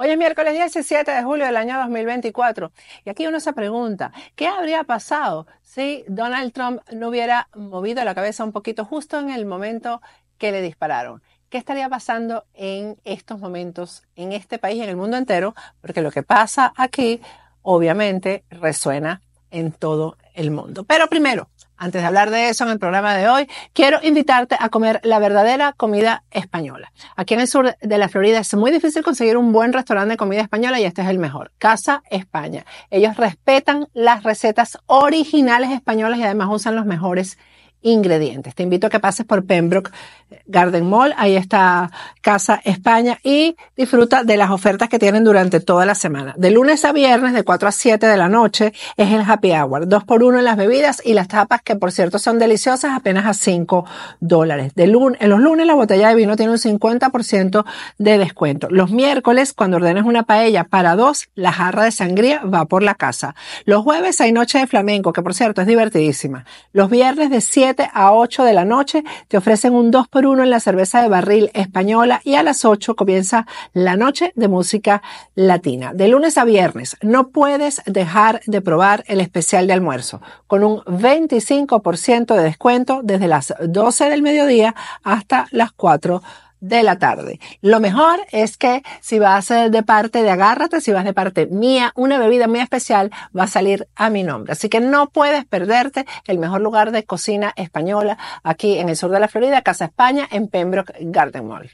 Hoy es miércoles 17 de julio del año 2024 y aquí uno se pregunta, ¿qué habría pasado si Donald Trump no hubiera movido la cabeza un poquito justo en el momento que le dispararon? ¿Qué estaría pasando en estos momentos en este país y en el mundo entero? Porque lo que pasa aquí obviamente resuena en todo el mundo. Pero primero, antes de hablar de eso en el programa de hoy, quiero invitarte a comer la verdadera comida española. Aquí en el sur de la Florida es muy difícil conseguir un buen restaurante de comida española y este es el mejor. Casa España. Ellos respetan las recetas originales españolas y además usan los mejores ingredientes. Te invito a que pases por Pembroke Garden Mall, ahí está Casa España, y disfruta de las ofertas que tienen durante toda la semana. De lunes a viernes, de 4 a 7 de la noche, es el happy hour. 2 por 1 en las bebidas y las tapas, que por cierto son deliciosas, apenas a $5. En los lunes la botella de vino tiene un 50% de descuento. Los miércoles, cuando ordenes una paella para 2, la jarra de sangría va por la casa. Los jueves hay noche de flamenco, que por cierto es divertidísima. Los viernes de 7 a 8 de la noche te ofrecen un 2 por 1 en la cerveza de barril española y a las 8 comienza la noche de música latina. De lunes a viernes no puedes dejar de probar el especial de almuerzo con un 25% de descuento desde las 12 del mediodía hasta las 4 de la tarde. Lo mejor es que si vas de parte de Agárrate, si vas de parte mía, una bebida muy especial va a salir a mi nombre. Así que no puedes perderte el mejor lugar de cocina española aquí en el sur de la Florida, Casa España, en Pembroke Garden Mall.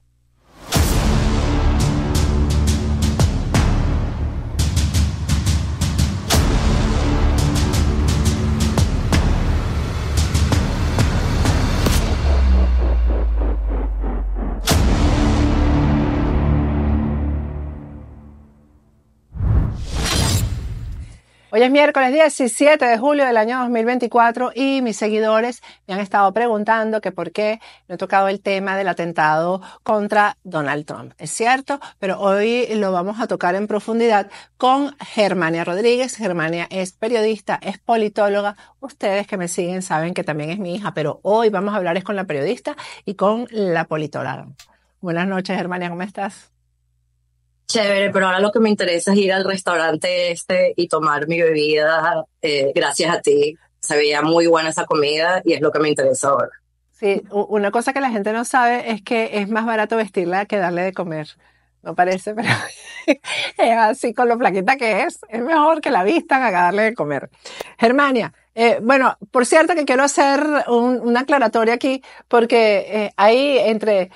Hoy es miércoles 17 de julio del año 2024 y mis seguidores me han estado preguntando que por qué no he tocado el tema del atentado contra Donald Trump. Es cierto, pero hoy lo vamos a tocar en profundidad con Germania Rodríguez. Germania es periodista, es politóloga. Ustedes que me siguen saben que también es mi hija, pero hoy vamos a hablar es con la periodista y con la politóloga. Buenas noches, Germania, ¿cómo estás? Chévere, pero ahora lo que me interesa es ir al restaurante y tomar mi bebida, gracias a ti. Se veía muy buena esa comida y es lo que me interesa ahora. Sí, una cosa que la gente no sabe es que es más barato vestirla que darle de comer. No parece, pero es así con lo flaquita que es. Es mejor que la vistan a darle de comer. Germania, bueno, por cierto que quiero hacer una aclaratoria aquí, porque hay entre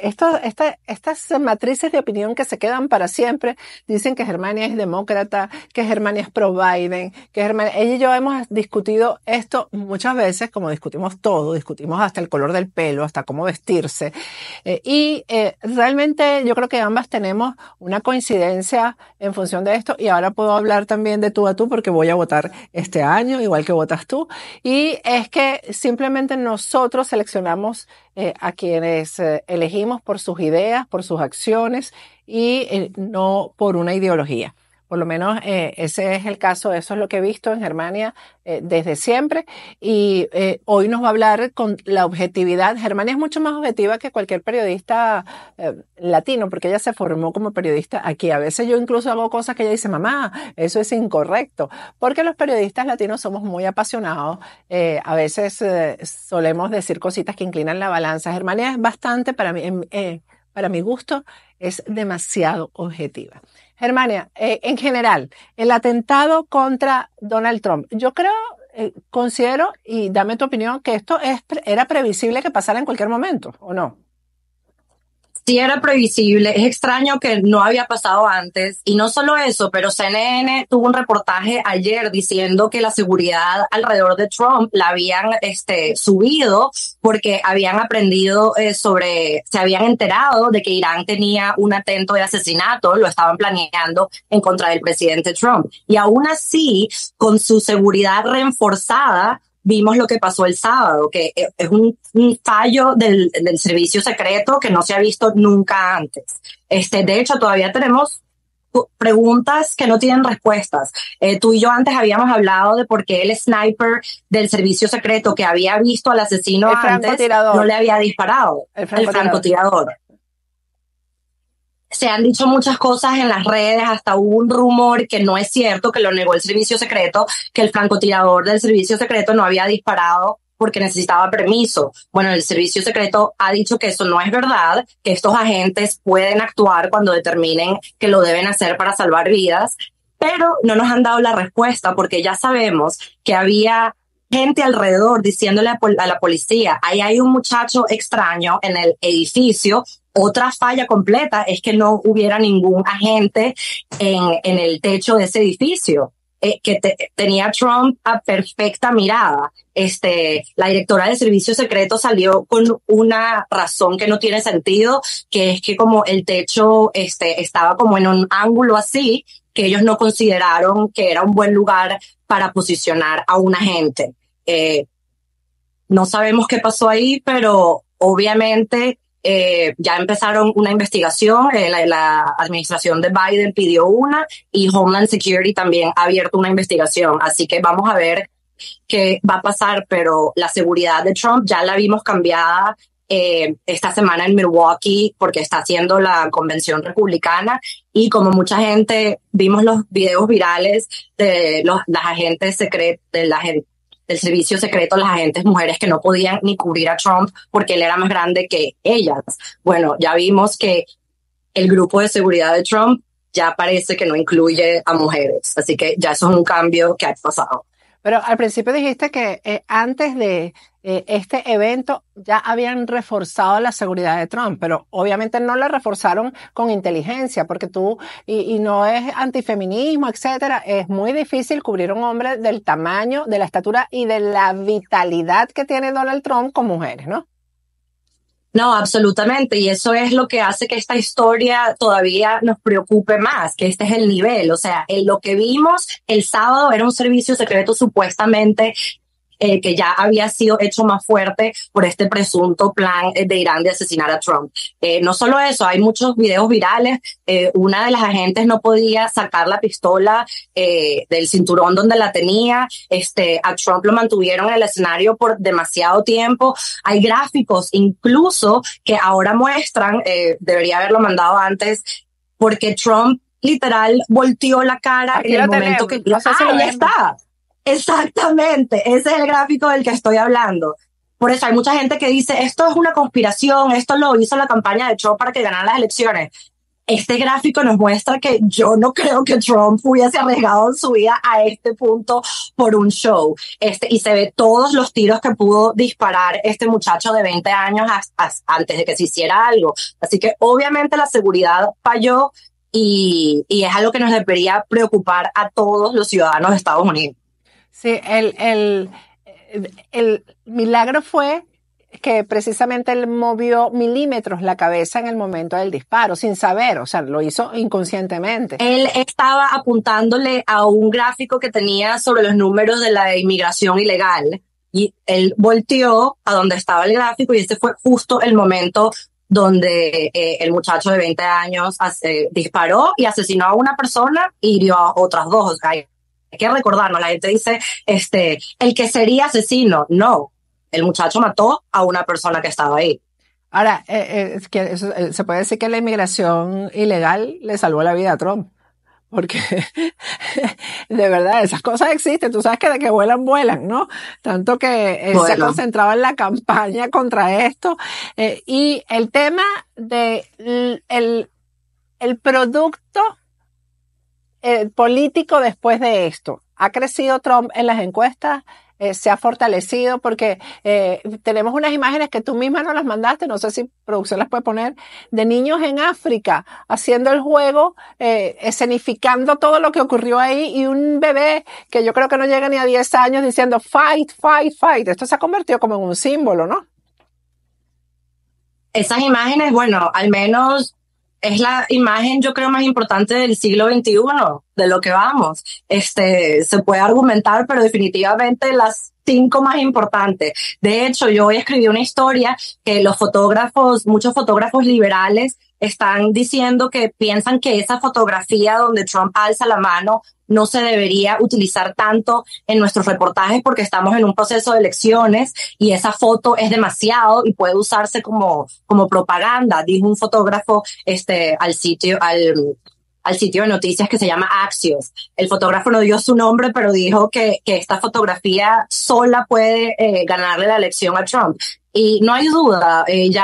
estas matrices de opinión que se quedan para siempre, dicen que Germania es demócrata, que Germania es pro-Biden, que Germania... Ella y yo hemos discutido esto muchas veces, como discutimos todo, discutimos hasta el color del pelo, hasta cómo vestirse, realmente yo creo que ambas tenemos una coincidencia en función de esto, y ahora puedo hablar también de tú a tú porque voy a votar este año, igual que votas tú, y es que simplemente nosotros seleccionamos a quienes elegimos por sus ideas, por sus acciones y no por una ideología. Por lo menos ese es el caso, eso es lo que he visto en Germania desde siempre, y hoy nos va a hablar con la objetividad. Germania es mucho más objetiva que cualquier periodista latino, porque ella se formó como periodista aquí. A veces yo incluso hago cosas que ella dice, mamá, eso es incorrecto, porque los periodistas latinos somos muy apasionados, a veces solemos decir cositas que inclinan la balanza. Germania es bastante, para mi gusto, es demasiado objetiva. Germania, en general, el atentado contra Donald Trump, yo creo, considero, y dame tu opinión, que esto era previsible que pasara en cualquier momento, ¿o no? Sí era previsible, es extraño que no había pasado antes, y no solo eso, pero CNN tuvo un reportaje ayer diciendo que la seguridad alrededor de Trump la habían subido porque habían aprendido se habían enterado de que Irán tenía un atento de asesinato, lo estaban planeando en contra del presidente Trump. Y aún así, con su seguridad reforzada, vimos lo que pasó el sábado, que es un fallo del servicio secreto que no se ha visto nunca antes. De hecho, todavía tenemos preguntas que no tienen respuestas. Tú y yo antes habíamos hablado de por qué el sniper del servicio secreto que había visto al asesino antes no le había disparado. El francotirador. Se han dicho muchas cosas en las redes, hasta hubo un rumor que no es cierto, que lo negó el servicio secreto, que el francotirador del servicio secreto no había disparado porque necesitaba permiso. Bueno, el servicio secreto ha dicho que eso no es verdad, que estos agentes pueden actuar cuando determinen que lo deben hacer para salvar vidas, pero no nos han dado la respuesta porque ya sabemos que había gente alrededor diciéndole a la policía, ahí hay un muchacho extraño en el edificio. Otra falla completa es que no hubiera ningún agente en el techo de ese edificio. Tenía Trump a perfecta mirada. La directora del servicio secreto salió con una razón que no tiene sentido, que es que como el techo estaba como en un ángulo así, que ellos no consideraron que era un buen lugar para posicionar a un agente. No sabemos qué pasó ahí, pero obviamente ya empezaron una investigación, la administración de Biden pidió una y Homeland Security también ha abierto una investigación, así que vamos a ver qué va a pasar, pero la seguridad de Trump ya la vimos cambiada esta semana en Milwaukee porque está haciendo la convención republicana y como mucha gente vimos los videos virales de las agentes secretos, del servicio secreto, las agentes mujeres que no podían ni cubrir a Trump porque él era más grande que ellas. Bueno, ya vimos que el grupo de seguridad de Trump ya parece que no incluye a mujeres, así que ya eso es un cambio que ha pasado. Pero al principio dijiste que antes de este evento ya habían reforzado la seguridad de Trump, pero obviamente no la reforzaron con inteligencia, porque y no es antifeminismo, etcétera, es muy difícil cubrir a un hombre del tamaño, de la estatura y de la vitalidad que tiene Donald Trump con mujeres, ¿no? No, absolutamente. Y eso es lo que hace que esta historia todavía nos preocupe más, que este es el nivel. O sea, lo que vimos el sábado era un servicio secreto supuestamente que ya había sido hecho más fuerte por este presunto plan de Irán de asesinar a Trump. No solo eso, hay muchos videos virales. Una de las agentes no podía sacar la pistola del cinturón donde la tenía. A Trump lo mantuvieron en el escenario por demasiado tiempo. Hay gráficos incluso que ahora muestran, debería haberlo mandado antes, porque Trump literal volteó la cara Aquí en lo el momento tenemos. que... No sé si lo ya vemos. está. Exactamente, ese es el gráfico del que estoy hablando. Por eso hay mucha gente que dice, esto es una conspiración, esto lo hizo la campaña de Trump para que ganara las elecciones. Este gráfico nos muestra que yo no creo que Trump hubiese arriesgado su vida a este punto por un show. Y se ve todos los tiros que pudo disparar este muchacho de 20 años antes de que se hiciera algo. Así que obviamente la seguridad falló y es algo que nos debería preocupar a todos los ciudadanos de Estados Unidos. Sí, el milagro fue que precisamente él movió milímetros la cabeza en el momento del disparo, sin saber, o sea, lo hizo inconscientemente. Él estaba apuntándole a un gráfico que tenía sobre los números de la inmigración ilegal y él volteó a donde estaba el gráfico y este fue justo el momento donde el muchacho de 20 años disparó y asesinó a una persona y hirió a otras dos. O sea, hay que recordarnos, la gente dice, el que sería asesino. No, el muchacho mató a una persona que estaba ahí. Ahora, se puede decir que la inmigración ilegal le salvó la vida a Trump. Porque de verdad, esas cosas existen. Tú sabes que de que vuelan, vuelan, ¿no? Tanto que se ha concentrado en la campaña contra esto. Y el tema de el producto político después de esto. ¿Ha crecido Trump en las encuestas? Se ha fortalecido porque tenemos unas imágenes que tú misma nos las mandaste, no sé si producción las puede poner, de niños en África haciendo el juego, escenificando todo lo que ocurrió ahí y un bebé que yo creo que no llega ni a 10 años diciendo fight, fight, fight. Esto se ha convertido como en un símbolo, ¿no? Esas imágenes, bueno, al menos es la imagen, yo creo, más importante del siglo XXI, de lo que vamos. Se puede argumentar, pero definitivamente las 5 más importantes. De hecho, yo hoy escribí una historia que muchos fotógrafos liberales están diciendo que piensan que esa fotografía donde Trump alza la mano no se debería utilizar tanto en nuestros reportajes porque estamos en un proceso de elecciones y esa foto es demasiado y puede usarse como propaganda, dijo un fotógrafo al sitio de noticias que se llama Axios. El fotógrafo no dio su nombre, pero dijo que esta fotografía sola puede ganarle la elección a Trump. Y no hay duda,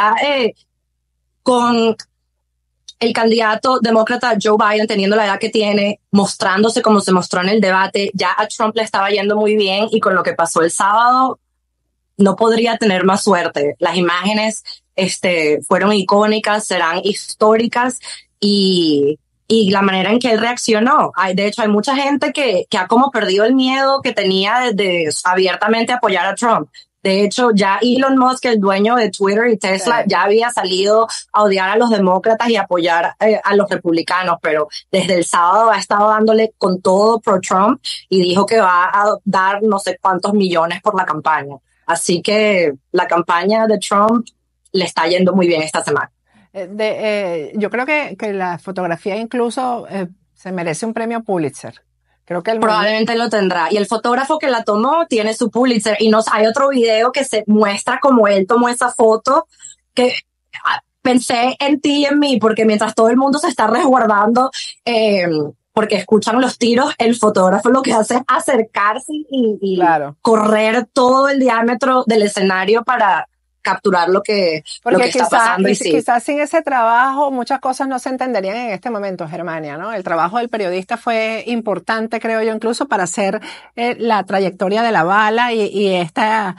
con el candidato demócrata Joe Biden teniendo la edad que tiene, mostrándose como se mostró en el debate, ya a Trump le estaba yendo muy bien y con lo que pasó el sábado no podría tener más suerte. Las imágenes fueron icónicas, serán históricas y la manera en que él reaccionó. De hecho, hay mucha gente que ha como perdido el miedo que tenía de abiertamente apoyar a Trump. De hecho, ya Elon Musk, el dueño de Twitter y Tesla, ya había salido a odiar a los demócratas y apoyar a los republicanos, pero desde el sábado ha estado dándole con todo pro Trump y dijo que va a dar no sé cuántos millones por la campaña. Así que la campaña de Trump le está yendo muy bien esta semana. Yo creo que la fotografía incluso se merece un premio Pulitzer. Creo que probablemente lo tendrá. Y el fotógrafo que la tomó tiene su Pulitzer. Y hay otro video que se muestra como él tomó esa foto, que pensé en ti y en mí, porque mientras todo el mundo se está resguardando, porque escuchan los tiros, el fotógrafo lo que hace es acercarse y claro, correr todo el diámetro del escenario para capturar lo que está pasando. Y sí. Quizás sin ese trabajo muchas cosas no se entenderían en este momento, Germania, ¿no? El trabajo del periodista fue importante, creo yo, incluso para hacer la trayectoria de la bala y esta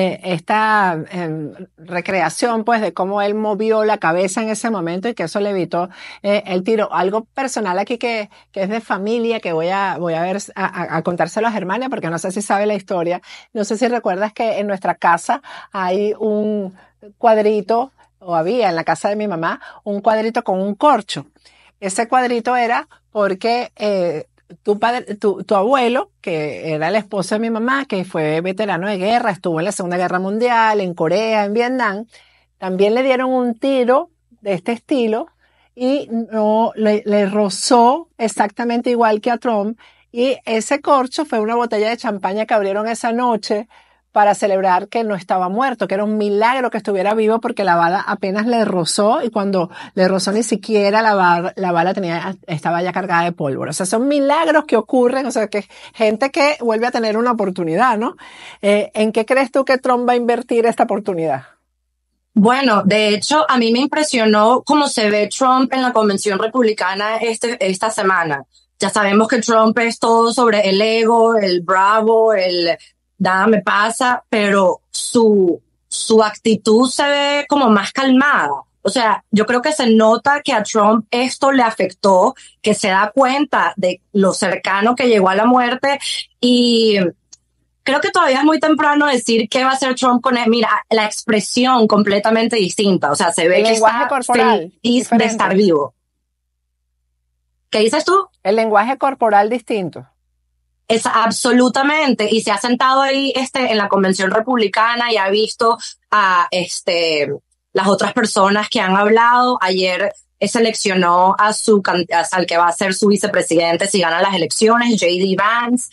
recreación, pues, de cómo él movió la cabeza en ese momento y que eso le evitó el tiro. Algo personal aquí que es de familia, que voy a ver, a contárselo a Germania, porque no sé si sabe la historia. No sé si recuerdas que en nuestra casa hay un cuadrito, o había en la casa de mi mamá, un cuadrito con un corcho. Ese cuadrito era porque tu abuelo, que era el esposo de mi mamá, que fue veterano de guerra, estuvo en la Segunda Guerra Mundial, en Corea, en Vietnam, también le dieron un tiro de este estilo y no le rozó exactamente igual que a Trump. Y ese corcho fue una botella de champaña que abrieron esa noche para celebrar que no estaba muerto, que era un milagro que estuviera vivo porque la bala apenas le rozó y cuando le rozó ni siquiera la bala estaba ya cargada de pólvora. O sea, son milagros que ocurren, o sea, que gente que vuelve a tener una oportunidad, ¿no? ¿En qué crees tú que Trump va a invertir esta oportunidad? Bueno, de hecho, a mí me impresionó cómo se ve Trump en la convención republicana esta semana. Ya sabemos que Trump es todo sobre el ego, el bravo, nada me pasa, pero su actitud se ve como más calmada. O sea, yo creo que se nota que a Trump esto le afectó, que se da cuenta de lo cercano que llegó a la muerte y creo que todavía es muy temprano decir qué va a hacer Trump con él. Mira, la expresión completamente distinta. O sea, se ve que está feliz de estar vivo. ¿Qué dices tú? El lenguaje corporal distinto. Es absolutamente, y se ha sentado ahí en la convención republicana y ha visto a las otras personas que han hablado. Ayer seleccionó al que va a ser su vicepresidente si gana las elecciones, J.D. Vance,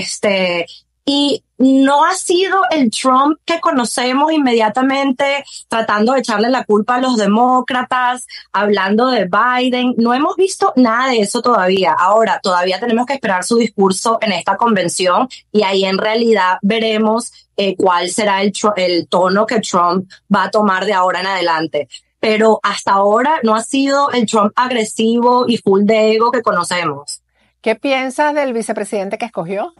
y no ha sido el Trump que conocemos inmediatamente tratando de echarle la culpa a los demócratas, hablando de Biden. No hemos visto nada de eso todavía. Ahora, todavía tenemos que esperar su discurso en esta convención y ahí en realidad veremos cuál será el tono que Trump va a tomar de ahora en adelante. Pero hasta ahora no ha sido el Trump agresivo y full de ego que conocemos. ¿Qué piensas del vicepresidente que escogió?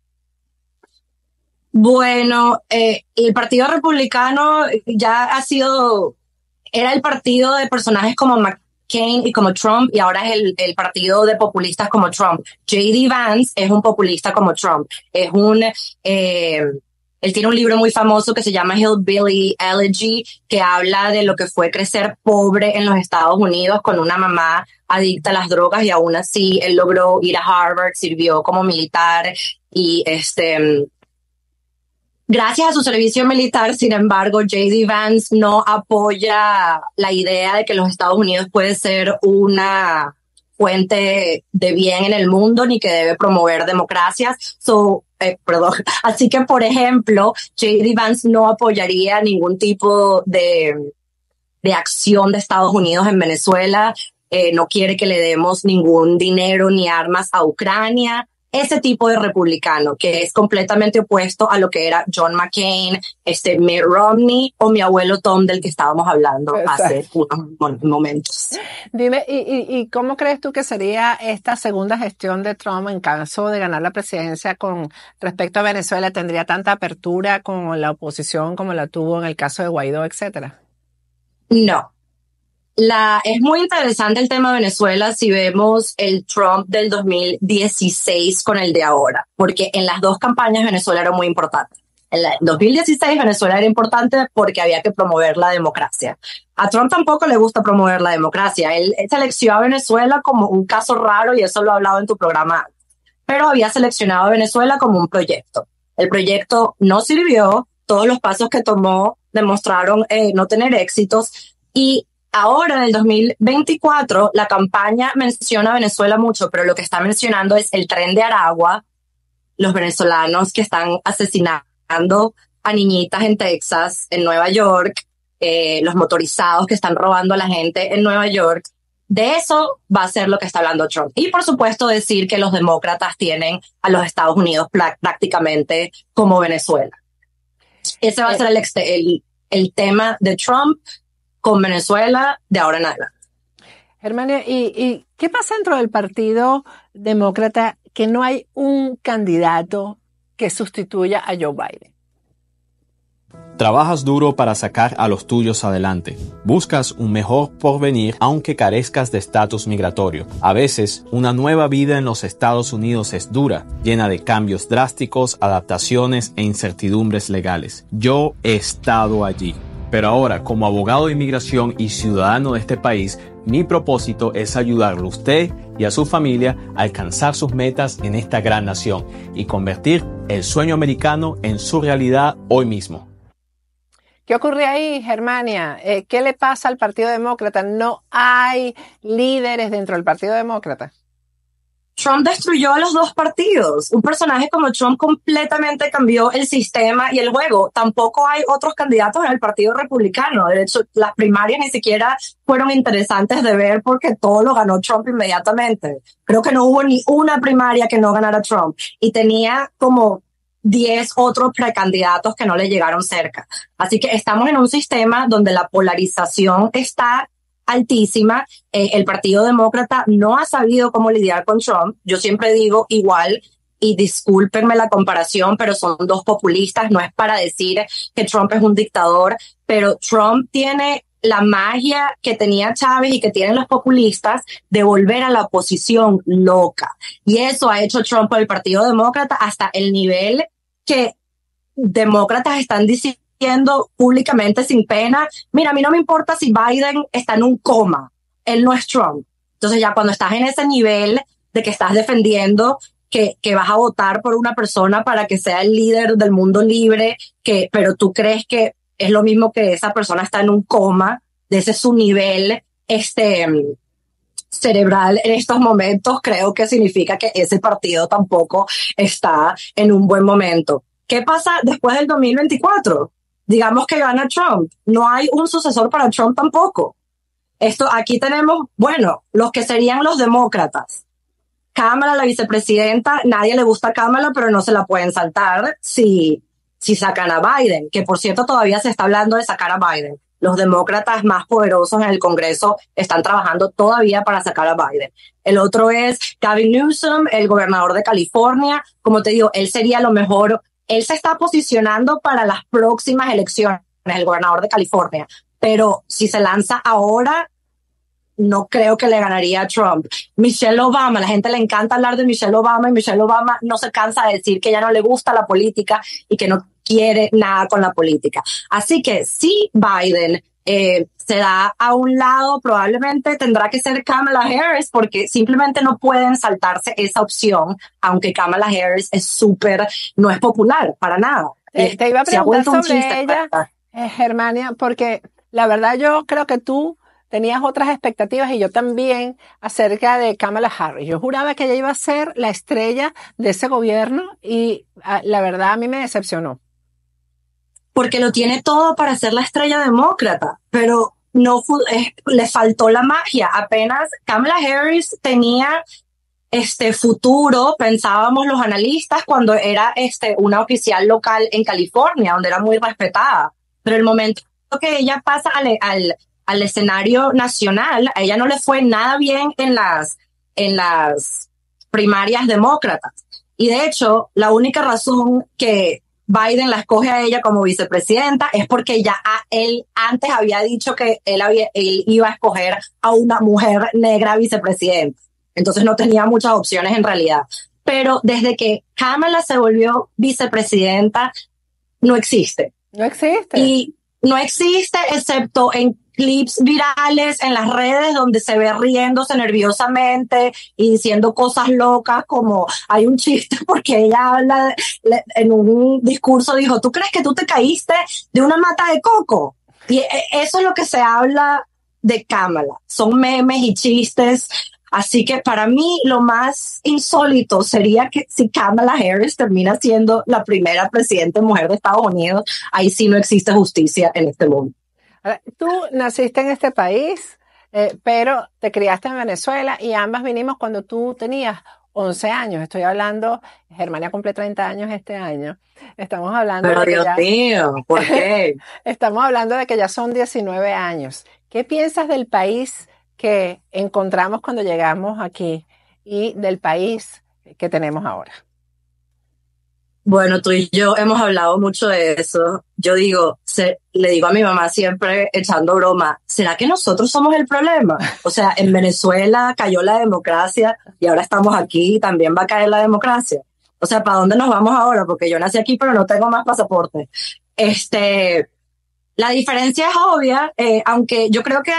Bueno, el Partido Republicano era el partido de personajes como McCain y como Trump, y ahora es el partido de populistas como Trump. J.D. Vance es un populista como Trump. Él tiene un libro muy famoso que se llama Hillbilly Elegy, que habla de lo que fue crecer pobre en los Estados Unidos con una mamá adicta a las drogas, y aún así él logró ir a Harvard, sirvió como militar y Gracias a su servicio militar, sin embargo, J.D. Vance no apoya la idea de que los Estados Unidos puede ser una fuente de bien en el mundo ni que debe promover democracias. Perdón. Así que, por ejemplo, J.D. Vance no apoyaría ningún tipo de acción de Estados Unidos en Venezuela. No quiere que le demos ningún dinero ni armas a Ucrania. Ese tipo de republicano que es completamente opuesto a lo que era John McCain, Mitt Romney o mi abuelo Tom del que estábamos hablando hace unos momentos. Dime, ¿y cómo crees tú que sería esta segunda gestión de Trump en caso de ganar la presidencia con respecto a Venezuela? ¿Tendría tanta apertura con la oposición como la tuvo en el caso de Guaidó, etcétera? No. Es muy interesante el tema de Venezuela si vemos el Trump del 2016 con el de ahora, porque en las dos campañas Venezuela era muy importante. En el 2016 Venezuela era importante porque había que promover la democracia. A Trump tampoco le gusta promover la democracia. Él seleccionó a Venezuela como un caso raro y eso lo he hablado en tu programa, pero había seleccionado a Venezuela como un proyecto. El proyecto no sirvió, todos los pasos que tomó demostraron no tener éxitos y ahora, en el 2024, la campaña menciona a Venezuela mucho, pero lo que está mencionando es el tren de Aragua, los venezolanos que están asesinando a niñitas en Texas, en Nueva York, los motorizados que están robando a la gente en Nueva York. De eso va a ser lo que está hablando Trump. Y, por supuesto, decir que los demócratas tienen a los Estados Unidos prácticamente como Venezuela. Ese va a ser el tema de Trump con Venezuela de ahora en adelante. Germania, ¿y qué pasa dentro del Partido Demócrata que no hay un candidato que sustituya a Joe Biden? Trabajas duro para sacar a los tuyos adelante. Buscas un mejor porvenir aunque carezcas de estatus migratorio. A veces, una nueva vida en los Estados Unidos es dura, llena de cambios drásticos, adaptaciones e incertidumbres legales. Yo he estado allí. Pero ahora, como abogado de inmigración y ciudadano de este país, mi propósito es ayudarlo a usted y a su familia a alcanzar sus metas en esta gran nación y convertir el sueño americano en su realidad hoy mismo. ¿Qué ocurre ahí, Germania? ¿Qué le pasa al Partido Demócrata? ¿No hay líderes dentro del Partido Demócrata? Trump destruyó a los dos partidos. Un personaje como Trump completamente cambió el sistema y el juego. Tampoco hay otros candidatos en el Partido Republicano. De hecho, las primarias ni siquiera fueron interesantes de ver porque todo lo ganó Trump inmediatamente. Creo que no hubo ni una primaria que no ganara Trump. Y tenía como 10 otros precandidatos que no le llegaron cerca. Así que estamos en un sistema donde la polarización está altísima. El Partido Demócrata no ha sabido cómo lidiar con Trump. Yo siempre digo igual, y discúlpenme la comparación, pero son dos populistas. No es para decir que Trump es un dictador, pero Trump tiene la magia que tenía Chávez y que tienen los populistas de volver a la oposición loca. Y eso ha hecho Trump por el Partido Demócrata hasta el nivel que demócratas están diciendo públicamente sin pena, mira, a mí no me importa si Biden está en un coma, él no es Trump. Entonces ya cuando estás en ese nivel de que estás defendiendo que vas a votar por una persona para que sea el líder del mundo libre, pero tú crees que es lo mismo que esa persona está en un coma, de ese es su nivel cerebral en estos momentos, creo que significa que ese partido tampoco está en un buen momento. ¿Qué pasa después del 2024? Digamos que gana Trump. No hay un sucesor para Trump tampoco. Aquí tenemos, bueno, los que serían los demócratas. Kamala, la vicepresidenta, nadie le gusta a Kamala, pero no se la pueden saltar si sacan a Biden, que por cierto todavía se está hablando de sacar a Biden. Los demócratas más poderosos en el Congreso están trabajando todavía para sacar a Biden. El otro es Gavin Newsom, el gobernador de California. Como te digo, él sería lo mejor. Él se está posicionando para las próximas elecciones, el gobernador de California. Pero si se lanza ahora, no creo que le ganaría a Trump. Michelle Obama, la gente le encanta hablar de Michelle Obama y Michelle Obama no se cansa de decir que ya no le gusta la política y que no quiere nada con la política. Así que si Biden se da a un lado, probablemente tendrá que ser Kamala Harris porque simplemente no pueden saltarse esa opción, aunque Kamala Harris no es popular para nada. Te iba a Se ha preguntar vuelto un sobre chiste, ella, ¿verdad? Germania, porque la verdad yo creo que tú tenías otras expectativas y yo también acerca de Kamala Harris. Yo juraba que ella iba a ser la estrella de ese gobierno y la verdad a mí me decepcionó. Porque lo tiene todo para ser la estrella demócrata, pero no le faltó la magia. Apenas Kamala Harris tenía futuro, pensábamos los analistas, cuando era una oficial local en California, donde era muy respetada. Pero el momento que ella pasa al escenario nacional, a ella no le fue nada bien en las primarias demócratas. Y de hecho, la única razón que Biden la escoge a ella como vicepresidenta es porque ya él antes había dicho que él iba a escoger a una mujer negra vicepresidenta. Entonces no tenía muchas opciones en realidad. Pero desde que Kamala se volvió vicepresidenta, no existe. No existe. Y no existe excepto en clips virales en las redes donde se ve riéndose nerviosamente y diciendo cosas locas, como hay un chiste porque ella habla en un discurso, dijo, ¿tú crees que tú te caíste de una mata de coco? Y eso es lo que se habla de Kamala. Son memes y chistes. Así que para mí lo más insólito sería que si Kamala Harris termina siendo la primera presidenta mujer de Estados Unidos, ahí sí no existe justicia en este mundo. Tú naciste en este país, pero te criaste en Venezuela y ambas vinimos cuando tú tenías 11 años. Estoy hablando, Germania cumple 30 años este año. Estamos hablando Pero de que Dios mío, ¿por qué? Estamos hablando de que ya son 19 años. ¿Qué piensas del país que encontramos cuando llegamos aquí y del país que tenemos ahora? Bueno, tú y yo hemos hablado mucho de eso. Yo digo, le digo a mi mamá siempre echando broma, ¿será que nosotros somos el problema? O sea, en Venezuela cayó la democracia y ahora estamos aquí y también va a caer la democracia. O sea, ¿para dónde nos vamos ahora? Porque yo nací aquí, pero no tengo más pasaporte. La diferencia es obvia, aunque yo creo que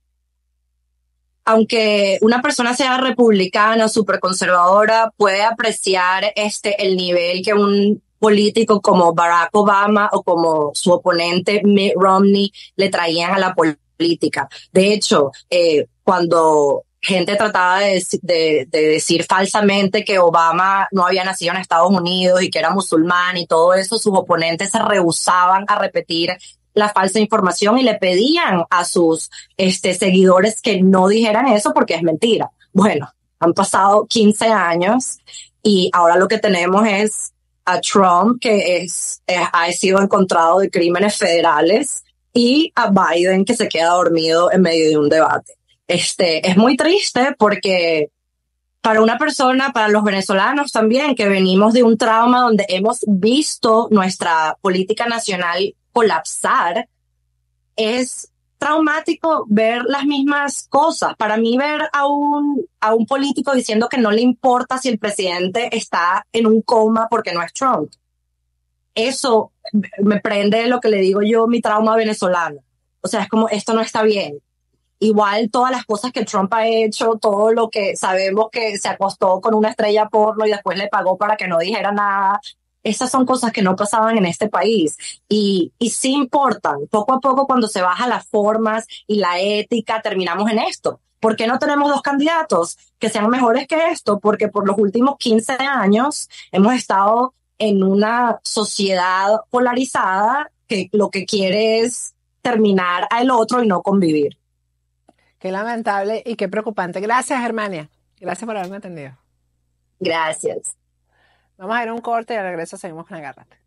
aunque una persona sea republicana o superconservadora, puede apreciar el nivel que un político como Barack Obama o como su oponente Mitt Romney le traían a la política. De hecho, cuando gente trataba de decir falsamente que Obama no había nacido en Estados Unidos y que era musulmán y todo eso, sus oponentes se rehusaban a repetir la falsa información y le pedían a sus seguidores que no dijeran eso porque es mentira. Bueno, han pasado 15 años y ahora lo que tenemos es a Trump, que ha sido encontrado de crímenes federales, y a Biden, que se queda dormido en medio de un debate. Es muy triste porque para una persona, para los venezolanos también, que venimos de un trauma donde hemos visto nuestra política nacional colapsar, es traumático ver las mismas cosas. Para mí, ver a un político diciendo que no le importa si el presidente está en un coma porque no es Trump, eso me prende lo que le digo yo, mi trauma venezolano. O sea, es como, esto no está bien. Igual todas las cosas que Trump ha hecho, todo lo que sabemos que se acostó con una estrella porno y después le pagó para que no dijera nada, esas son cosas que no pasaban en este país y sí importan. Poco a poco, cuando se baja las formas y la ética, terminamos en esto. ¿Por qué no tenemos dos candidatos que sean mejores que esto? Porque por los últimos 15 años hemos estado en una sociedad polarizada que lo que quiere es terminar al otro y no convivir. Qué lamentable y qué preocupante. Gracias, Germania. Gracias por haberme atendido. Gracias. Vamos a ir a un corte y al regreso seguimos con Agárrate.